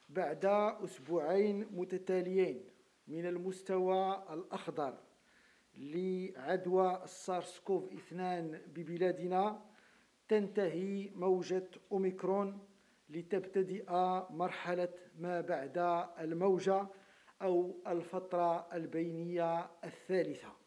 بعد أسبوعين متتاليين من المستوى الأخضر لعدوى السارس كوف 2 ببلادنا، تنتهي موجة أوميكرون لتبتدئ مرحلة ما بعد الموجة أو الفترة البينية الثالثة.